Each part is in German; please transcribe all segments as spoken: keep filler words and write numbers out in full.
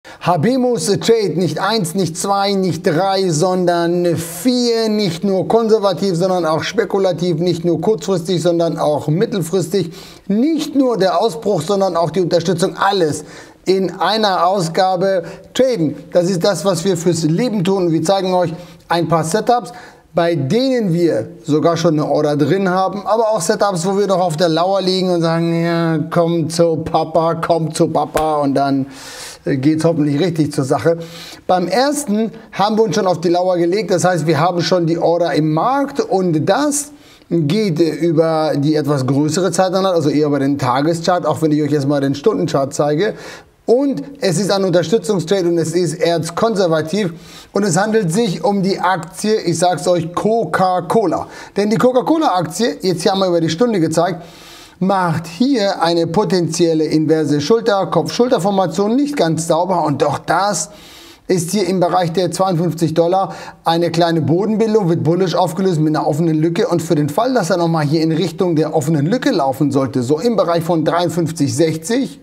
Habemus Trade, nicht eins, nicht zwei, nicht drei, sondern vier, nicht nur konservativ, sondern auch spekulativ, nicht nur kurzfristig, sondern auch mittelfristig, nicht nur der Ausbruch, sondern auch die Unterstützung, alles in einer Ausgabe traden. Das ist das, was wir fürs Leben tun und wir zeigen euch ein paar Setups, bei denen wir sogar schon eine Order drin haben, aber auch Setups, wo wir noch auf der Lauer liegen und sagen, ja, komm zu Papa, komm zu Papa und dann geht es hoffentlich richtig zur Sache. Beim ersten haben wir uns schon auf die Lauer gelegt, das heißt, wir haben schon die Order im Markt und das geht über die etwas größere Zeiteinheit, also eher über den Tageschart, auch wenn ich euch jetzt mal den Stundenchart zeige. Und es ist ein Unterstützungstrade und es ist erzkonservativ und es handelt sich um die Aktie, ich sage es euch, Coca-Cola. Denn die Coca-Cola-Aktie, jetzt hier haben wir über die Stunde gezeigt, macht hier eine potenzielle inverse Schulter, Kopf-Schulter-Formation nicht ganz sauber und doch das ist hier im Bereich der zweiundfünfzig Dollar eine kleine Bodenbildung, wird bullisch aufgelöst mit einer offenen Lücke und für den Fall, dass er nochmal hier in Richtung der offenen Lücke laufen sollte, so im Bereich von dreiundfünfzig sechzig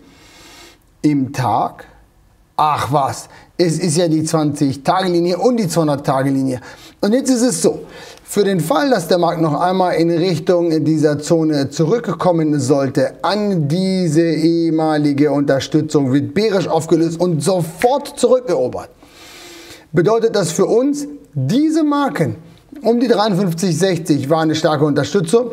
im Tag, ach was, es ist ja die zwanzig-Tage-Linie und die zweihundert-Tage-Linie. Und jetzt ist es so, für den Fall, dass der Markt noch einmal in Richtung dieser Zone zurückkommen sollte, an diese ehemalige Unterstützung, wird bärisch aufgelöst und sofort zurückerobert. Bedeutet das für uns, diese Marken um die dreiundfünfzig sechzig war eine starke Unterstützung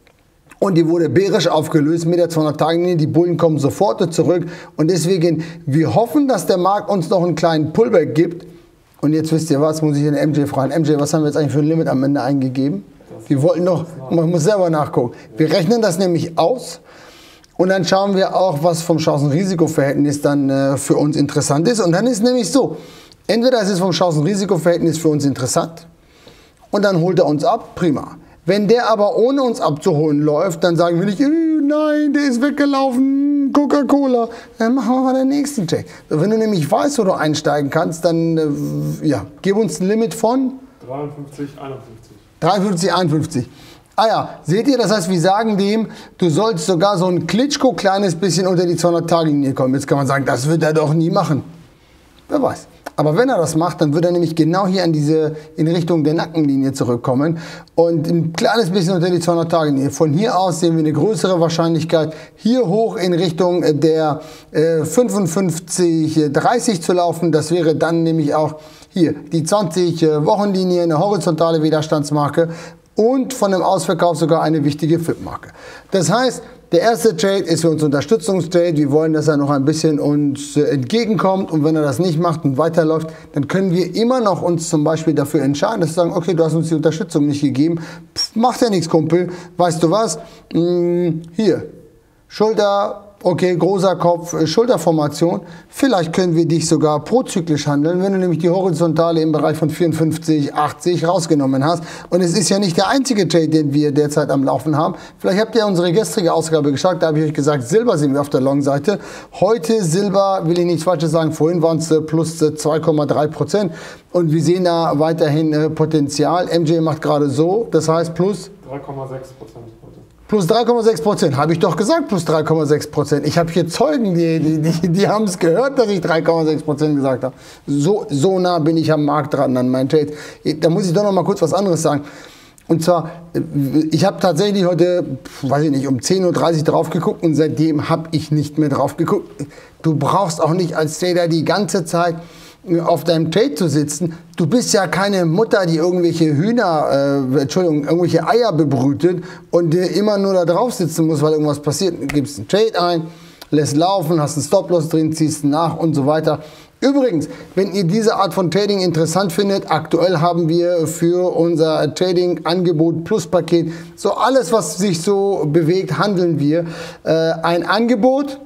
und die wurde bärisch aufgelöst mit der zweihundert-Tage-Linie. Die Bullen kommen sofort zurück und deswegen, wir hoffen, dass der Markt uns noch einen kleinen Pullback gibt. Und jetzt wisst ihr was, muss ich den M J fragen. M J, was haben wir jetzt eigentlich für ein Limit am Ende eingegeben? Wir wollten noch, man muss selber nachgucken. Wir rechnen das nämlich aus und dann schauen wir auch, was vom Chancen-Risiko-Verhältnis dann äh, für uns interessant ist. Und dann ist nämlich so, entweder ist es vom Chancen-Risiko-Verhältnis für uns interessant und dann holt er uns ab, prima. Wenn der aber ohne uns abzuholen läuft, dann sagen wir nicht, nein, der ist weggelaufen, Coca-Cola. Dann machen wir mal den nächsten Check. Wenn du nämlich weißt, wo du einsteigen kannst, dann äh, ja, gib uns ein Limit von dreiundfünfzig einundfünfzig. dreiundfünfzig einundfünfzig. Ah ja, seht ihr, das heißt, wir sagen dem, du sollst sogar so ein Klitschko kleines bisschen unter die zweihundert-Tage-Linie kommen. Jetzt kann man sagen, das wird er doch nie machen. Wer weiß. Aber wenn er das macht, dann wird er nämlich genau hier an diese, in Richtung der Nackenlinie zurückkommen und ein kleines bisschen unter die zweihundert-Tage-Linie. Von hier aus sehen wir eine größere Wahrscheinlichkeit, hier hoch in Richtung der äh, fünfundfünfzig dreißig zu laufen. Das wäre dann nämlich auch hier die zwanzig-Wochen-Linie, eine horizontale Widerstandsmarke und von dem Ausverkauf sogar eine wichtige F I B-Marke. Das heißt, der erste Trade ist für uns Unterstützungstrade. Wir wollen, dass er noch ein bisschen uns entgegenkommt und wenn er das nicht macht und weiterläuft, dann können wir immer noch uns zum Beispiel dafür entscheiden, dass wir sagen, okay, du hast uns die Unterstützung nicht gegeben, Pff, macht ja nichts, Kumpel, weißt du was, hm, hier, Schulter, okay, großer Kopf, Schulterformation. Vielleicht können wir dich sogar prozyklisch handeln, wenn du nämlich die Horizontale im Bereich von vierundfünfzig achtzig rausgenommen hast. Und es ist ja nicht der einzige Trade, den wir derzeit am Laufen haben. Vielleicht habt ihr unsere gestrige Ausgabe geschaut, da habe ich euch gesagt, Silber sind wir auf der Long-Seite. Heute Silber, will ich nichts Falsches sagen, vorhin waren es plus zwei Komma drei Prozent. Und wir sehen da weiterhin Potenzial. M J macht gerade so, das heißt plus drei Komma sechs Prozent. Plus drei Komma sechs Prozent, habe ich doch gesagt, plus drei Komma sechs Prozent. Ich habe hier Zeugen, die, die, die, die haben es gehört, dass ich drei Komma sechs Prozent gesagt habe. So, so nah bin ich am Markt dran, an meinen Trades. Da muss ich doch noch mal kurz was anderes sagen. Und zwar, ich habe tatsächlich heute, weiß ich nicht, um zehn Uhr dreißig drauf geguckt und seitdem habe ich nicht mehr drauf geguckt. Du brauchst auch nicht als Trader die ganze Zeit auf deinem Trade zu sitzen. Du bist ja keine Mutter, die irgendwelche Hühner, äh, Entschuldigung, irgendwelche Eier bebrütet und äh, immer nur da drauf sitzen muss, weil irgendwas passiert. Du gibst einen Trade ein, lässt laufen, hast einen Stop-Loss drin, ziehst ihn nach und so weiter. Übrigens, wenn ihr diese Art von Trading interessant findet, aktuell haben wir für unser Trading-Angebot Plus-Paket, so alles, was sich so bewegt, handeln wir. Äh, ein Angebot.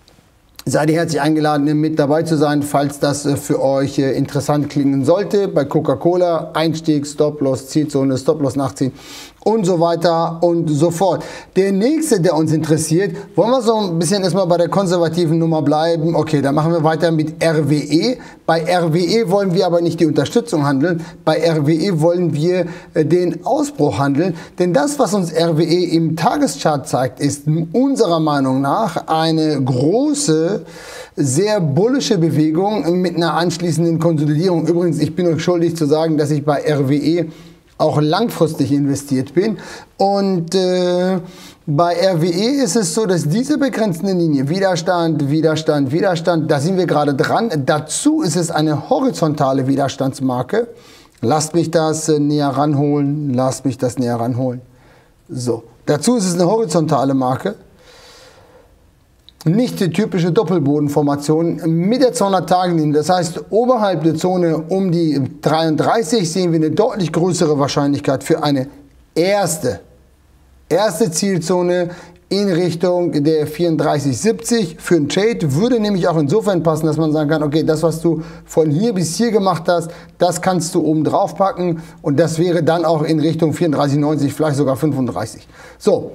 Seid ihr herzlich eingeladen, mit dabei zu sein, falls das für euch interessant klingen sollte. Bei Coca-Cola Einstieg, Stop-Loss, Zielzone, Stop-Loss nachziehen und so weiter und so fort. Der nächste, der uns interessiert, wollen wir so ein bisschen erstmal bei der konservativen Nummer bleiben. Okay, dann machen wir weiter mit R W E. Bei R W E wollen wir aber nicht die Unterstützung handeln, bei R W E wollen wir den Ausbruch handeln, denn das, was uns R W E im Tageschart zeigt, ist unserer Meinung nach eine große, sehr bullische Bewegung mit einer anschließenden Konsolidierung. Übrigens, ich bin euch schuldig zu sagen, dass ich bei R W E auch langfristig investiert bin. Und äh, bei R W E ist es so, dass diese begrenzende Linie, Widerstand, Widerstand, Widerstand, da sind wir gerade dran. Dazu ist es eine horizontale Widerstandsmarke. Lasst mich das äh, näher ranholen, lasst mich das näher ranholen. So, dazu ist es eine horizontale Marke. Nicht die typische Doppelbodenformation mit der zweihundert-Tage-Linie. Das heißt, oberhalb der Zone um die dreiunddreißig sehen wir eine deutlich größere Wahrscheinlichkeit für eine erste, erste Zielzone in Richtung der vierunddreißig siebzig. Für einen Trade würde nämlich auch insofern passen, dass man sagen kann, okay, das, was du von hier bis hier gemacht hast, das kannst du oben drauf packen und das wäre dann auch in Richtung vierunddreißig neunzig, vielleicht sogar fünfunddreißig. So.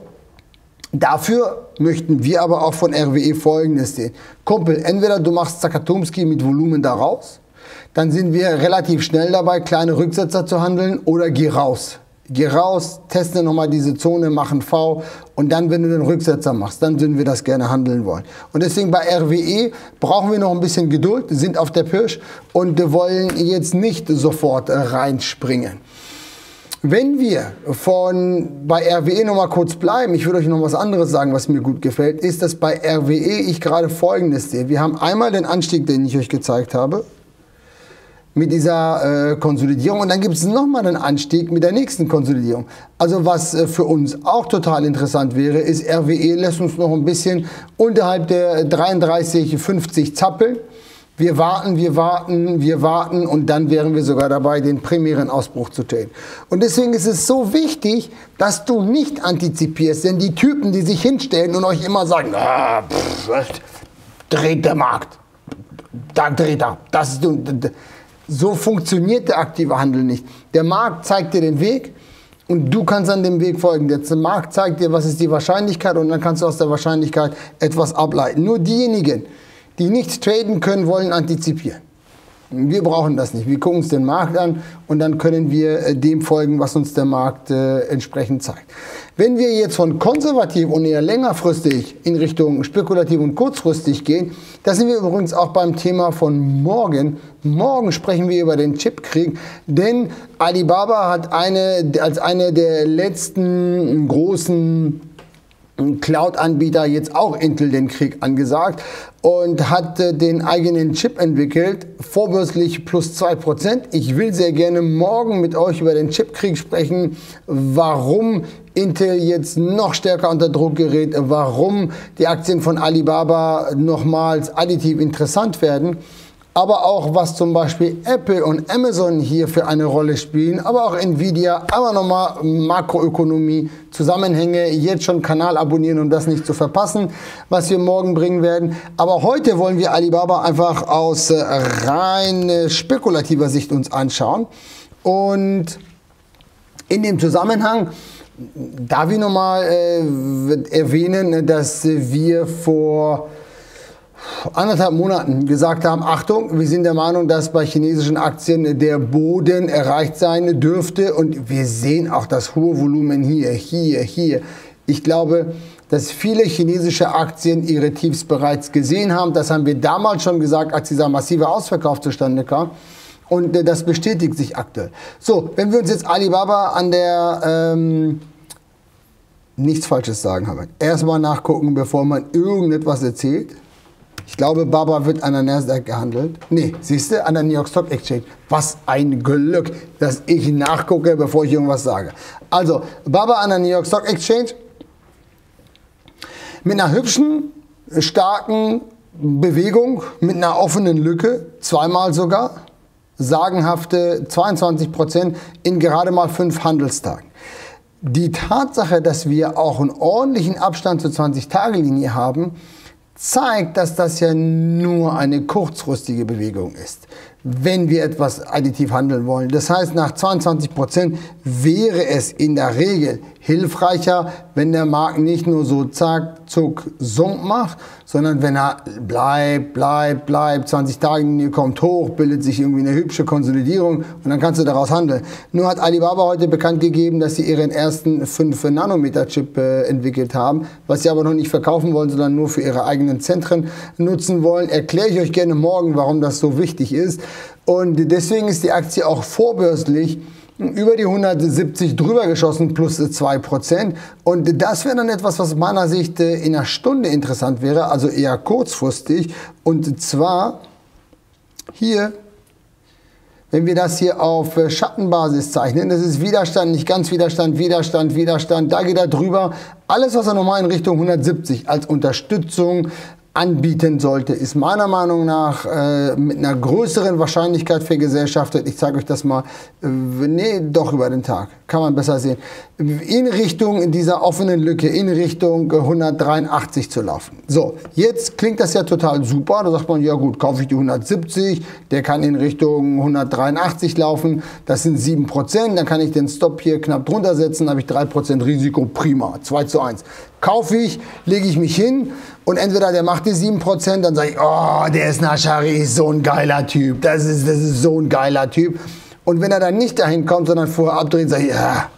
Dafür möchten wir aber auch von R W E Folgendes sehen. Kumpel, entweder du machst Zakatumski mit Volumen da raus, dann sind wir relativ schnell dabei, kleine Rücksetzer zu handeln, oder geh raus. Geh raus, teste nochmal diese Zone, mach ein V und dann, wenn du den Rücksetzer machst, dann würden wir das gerne handeln wollen. Und deswegen bei R W E brauchen wir noch ein bisschen Geduld, sind auf der Pirsch und wollen jetzt nicht sofort reinspringen. Wenn wir von bei R W E noch mal kurz bleiben, ich würde euch noch was anderes sagen, was mir gut gefällt, ist, dass bei R W E ich gerade Folgendes sehe. Wir haben einmal den Anstieg, den ich euch gezeigt habe, mit dieser äh, Konsolidierung, und dann gibt es nochmal einen Anstieg mit der nächsten Konsolidierung. Also was äh, für uns auch total interessant wäre, ist, R W E lässt uns noch ein bisschen unterhalb der dreiunddreißig fünfzig zappeln. Wir warten, wir warten, wir warten und dann wären wir sogar dabei, den primären Ausbruch zu traden. Und deswegen ist es so wichtig, dass du nicht antizipierst, denn die Typen, die sich hinstellen und euch immer sagen, ah, pff, was dreht der Markt, da dreht er, das ist, so funktioniert der aktive Handel nicht. Der Markt zeigt dir den Weg und du kannst an dem Weg folgen. Der Markt zeigt dir, was ist die Wahrscheinlichkeit, und dann kannst du aus der Wahrscheinlichkeit etwas ableiten. Nur diejenigen, die nicht traden können, wollen antizipieren. Wir brauchen das nicht. Wir gucken uns den Markt an und dann können wir dem folgen, was uns der Markt äh, entsprechend zeigt. Wenn wir jetzt von konservativ und eher längerfristig in Richtung spekulativ und kurzfristig gehen, da sind wir übrigens auch beim Thema von morgen. Morgen sprechen wir über den Chipkrieg, denn Alibaba hat eine, als eine der letzten großen Cloud-Anbieter jetzt auch Intel den Krieg angesagt und hat äh, den eigenen Chip entwickelt, vorbörslich plus zwei Prozent. Ich will sehr gerne morgen mit euch über den Chipkrieg sprechen, warum Intel jetzt noch stärker unter Druck gerät, warum die Aktien von Alibaba nochmals additiv interessant werden. Aber auch, was zum Beispiel Apple und Amazon hier für eine Rolle spielen, aber auch Nvidia, aber nochmal Makroökonomie, Zusammenhänge, jetzt schon Kanal abonnieren, um das nicht zu verpassen, was wir morgen bringen werden. Aber heute wollen wir Alibaba einfach aus rein spekulativer Sicht uns anschauen. Und in dem Zusammenhang darf ich nochmal äh, erwähnen, dass wir vor anderthalb Monaten gesagt haben, Achtung, wir sind der Meinung, dass bei chinesischen Aktien der Boden erreicht sein dürfte, und wir sehen auch das hohe Volumen hier, hier, hier. Ich glaube, dass viele chinesische Aktien ihre Tiefs bereits gesehen haben. Das haben wir damals schon gesagt, als dieser massive Ausverkauf zustande kam. Und äh, das bestätigt sich aktuell. So, wenn wir uns jetzt Alibaba an der ähm, nichts Falsches sagen haben. Erstmal nachgucken, bevor man irgendetwas erzählt. Ich glaube, Baba wird an der Nasdaq gehandelt. Nee, siehst du, an der New York Stock Exchange. Was ein Glück, dass ich nachgucke, bevor ich irgendwas sage. Also, Baba an der New York Stock Exchange. Mit einer hübschen, starken Bewegung, mit einer offenen Lücke, zweimal sogar. Sagenhafte zweiundzwanzig Prozent in gerade mal fünf Handelstagen. Die Tatsache, dass wir auch einen ordentlichen Abstand zur zwanzig-Tage-Linie haben, zeigt, dass das ja nur eine kurzfristige Bewegung ist. wenn wir etwas additiv handeln wollen. Das heißt, nach zweiundzwanzig Prozent wäre es in der Regel hilfreicher, wenn der Markt nicht nur so zack, zuck, sunk macht, sondern wenn er bleibt, bleibt, bleibt, zwanzig Tage kommt hoch, bildet sich irgendwie eine hübsche Konsolidierung und dann kannst du daraus handeln. Nur hat Alibaba heute bekannt gegeben, dass sie ihren ersten fünf Nanometer Chip äh, entwickelt haben, was sie aber noch nicht verkaufen wollen, sondern nur für ihre eigenen Zentren nutzen wollen. Erkläre ich euch gerne morgen, warum das so wichtig ist. Und deswegen ist die Aktie auch vorbörslich über die hundertsiebzig drüber geschossen, plus zwei Prozent. Und das wäre dann etwas, was aus meiner Sicht in einer Stunde interessant wäre, also eher kurzfristig. Und zwar hier, wenn wir das hier auf Schattenbasis zeichnen, das ist Widerstand, nicht ganz Widerstand, Widerstand, Widerstand, da geht er drüber. Alles, was er normal in Richtung hundertsiebzig als Unterstützung anbieten sollte, ist meiner Meinung nach äh, mit einer größeren Wahrscheinlichkeit vergesellschaftet. Ich zeige euch das mal. Äh, nee, doch über den Tag. Kann man besser sehen. In Richtung dieser offenen Lücke, in Richtung hundertdreiundachtzig zu laufen. So, jetzt klingt das ja total super. Da sagt man, ja gut, kaufe ich die hundertsiebzig, der kann in Richtung hundertdreiundachtzig laufen. Das sind sieben Prozent. Dann kann ich den Stop hier knapp drunter setzen, habe ich drei Prozent Risiko. Prima, zwei zu eins. Kaufe ich, lege ich mich hin und entweder der macht die sieben Prozent, dann sage ich, oh, der ist Nashari, ist so ein geiler Typ, das ist, das ist so ein geiler Typ. Und wenn er dann nicht dahin kommt, sondern vorher abdreht, sage ich, ja,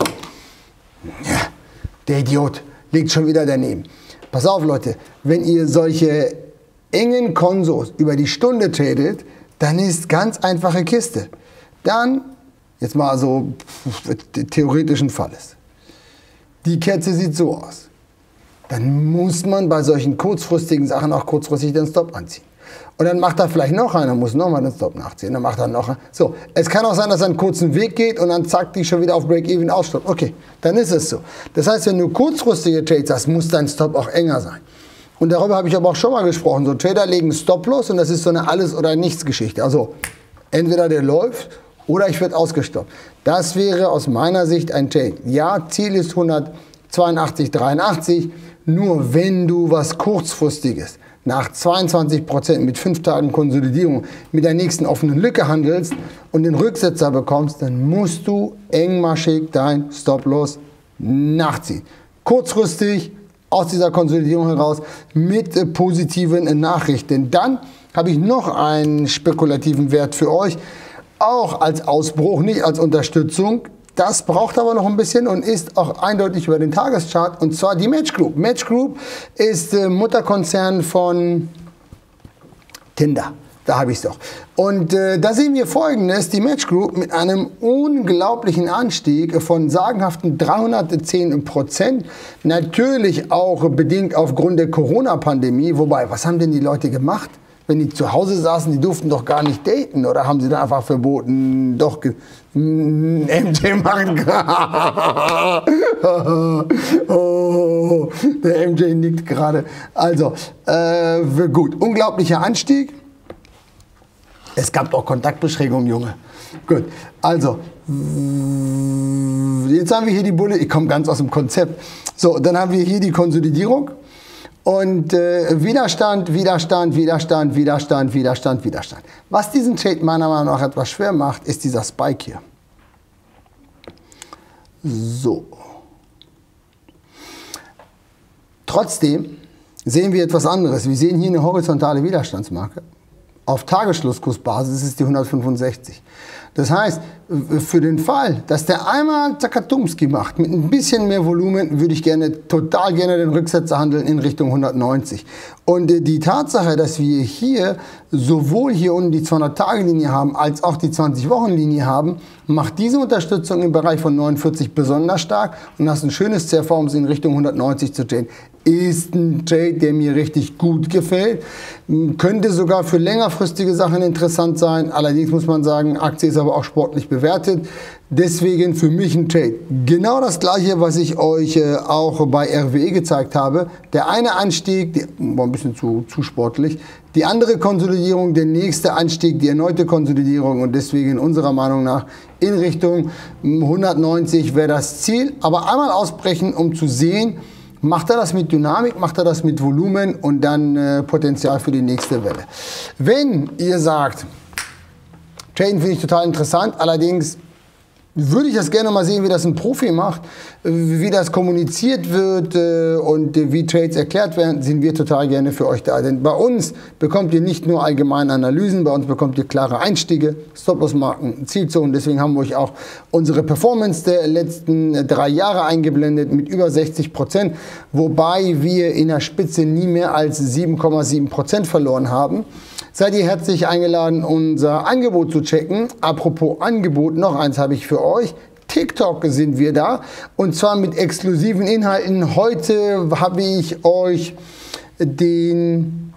ja, der Idiot liegt schon wieder daneben. Pass auf, Leute, wenn ihr solche engen Konsos über die Stunde tradet, dann ist ganz einfache Kiste. Dann, jetzt mal so theoretischen Falles, die Kerze sieht so aus. Dann muss man bei solchen kurzfristigen Sachen auch kurzfristig den Stop anziehen. Und dann macht er vielleicht noch einer, muss nochmal den Stop nachziehen. Dann macht er noch einen. So, es kann auch sein, dass er einen kurzen Weg geht und dann zack, die schon wieder auf Break-Even ausstoppt. Okay, dann ist es so. Das heißt, wenn du kurzfristige Trades hast, muss dein Stop auch enger sein. Und darüber habe ich aber auch schon mal gesprochen. So, Trader legen Stop los und das ist so eine Alles- oder Nichts-Geschichte. Also, entweder der läuft oder ich werde ausgestoppt. Das wäre aus meiner Sicht ein Trade. Ja, Ziel ist hundertzweiundachtzig, dreiundachtzig. Nur wenn du was Kurzfristiges nach zweiundzwanzig Prozent mit fünf Tagen Konsolidierung mit der nächsten offenen Lücke handelst und den Rücksetzer bekommst, dann musst du engmaschig dein Stop-Loss nachziehen. Kurzfristig aus dieser Konsolidierung heraus mit äh, positiven Nachrichten. Dann habe ich noch einen spekulativen Wert für euch, auch als Ausbruch, nicht als Unterstützung. Das braucht aber noch ein bisschen und ist auch eindeutig über den Tageschart, und zwar die Match Group. Match Group ist äh, Mutterkonzern von Tinder. Da habe ich es doch. Und äh, da sehen wir Folgendes: Die Match Group mit einem unglaublichen Anstieg von sagenhaften dreihundertzehn Prozent. Natürlich auch bedingt aufgrund der Corona-Pandemie. Wobei, was haben denn die Leute gemacht? Wenn die zu Hause saßen, die durften doch gar nicht daten, oder haben sie dann einfach verboten? Doch, M J macht oh, der M J nickt gerade. Also, äh, gut, unglaublicher Anstieg. Es gab auch Kontaktbeschränkungen, Junge. Gut, also, jetzt haben wir hier die Bulle, ich komme ganz aus dem Konzept. So, dann haben wir hier die Konsolidierung. Und äh, Widerstand, Widerstand, Widerstand, Widerstand, Widerstand, Widerstand. Was diesen Trade meiner Meinung nach etwas schwer macht, ist dieser Spike hier. So. Trotzdem sehen wir etwas anderes. Wir sehen hier eine horizontale Widerstandsmarke. Auf Tagesschlusskursbasis ist die hundertfünfundsechzig. Das heißt, für den Fall, dass der einmal Zakatumski macht, mit ein bisschen mehr Volumen, würde ich gerne, total gerne den Rücksetzer handeln in Richtung hundertneunzig. Und die Tatsache, dass wir hier sowohl hier unten die zweihundert-Tage-Linie haben, als auch die zwanzig-Wochen-Linie haben, macht diese Unterstützung im Bereich von neunundvierzig besonders stark und hast ein schönes C V, um es in Richtung hundertneunzig zu traden. Ist ein Trade, der mir richtig gut gefällt. Könnte sogar für längerfristige Sachen interessant sein. Allerdings muss man sagen, Aktie ist aber auch sportlich bewertet. Deswegen für mich ein Trade. Genau das gleiche, was ich euch äh, auch bei R W E gezeigt habe. Der eine Anstieg, die, war ein bisschen zu, zu sportlich. Die andere Konsolidierung, der nächste Anstieg, die erneute Konsolidierung. Und deswegen unserer Meinung nach in Richtung hundertneunzig wäre das Ziel. Aber einmal ausbrechen, um zu sehen, macht er das mit Dynamik, macht er das mit Volumen und dann äh, Potenzial für die nächste Welle. Wenn ihr sagt, Traden finde ich total interessant, allerdings würde ich das gerne mal sehen, wie das ein Profi macht, wie das kommuniziert wird und wie Trades erklärt werden, sind wir total gerne für euch da. Denn bei uns bekommt ihr nicht nur allgemeine Analysen, bei uns bekommt ihr klare Einstiege, Stop-Loss-Marken, Zielzonen. Deswegen haben wir euch auch unsere Performance der letzten drei Jahre eingeblendet mit über sechzig Prozent, wobei wir in der Spitze nie mehr als sieben Komma sieben Prozent verloren haben. Seid ihr herzlich eingeladen, unser Angebot zu checken. Apropos Angebot, noch eins habe ich für euch. TikTok sind wir da und zwar mit exklusiven Inhalten. Heute habe ich euch den,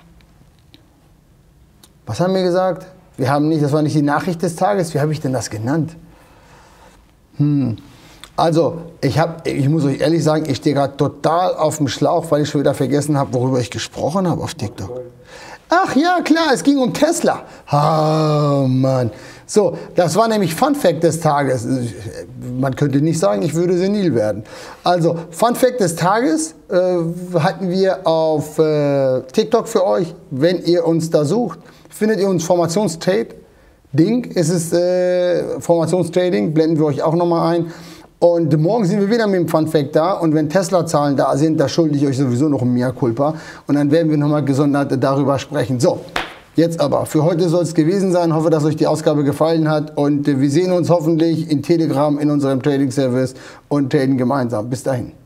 was haben wir gesagt? Wir haben nicht, das war nicht die Nachricht des Tages. Wie habe ich denn das genannt? Hm. Also, ich, hab, ich muss euch ehrlich sagen, ich stehe gerade total auf dem Schlauch, weil ich schon wieder vergessen habe, worüber ich gesprochen habe auf TikTok. Ach ja, klar, es ging um Tesla. Oh Mann. So, das war nämlich Fun Fact des Tages. Man könnte nicht sagen, ich würde senil werden. Also, Fun Fact des Tages äh, hatten wir auf äh, TikTok für euch. Wenn ihr uns da sucht, findet ihr uns Formationstrade. Ding, es ist äh, Formationstrading, blenden wir euch auch nochmal ein. Und morgen sind wir wieder mit dem Fun Fact da. Und wenn Tesla-Zahlen da sind, da schulde ich euch sowieso noch ein Mea Culpa. Und dann werden wir nochmal gesondert darüber sprechen. So, jetzt aber. Für heute soll es gewesen sein. Ich hoffe, dass euch die Ausgabe gefallen hat. Und wir sehen uns hoffentlich in Telegram, in unserem Trading-Service und traden gemeinsam. Bis dahin.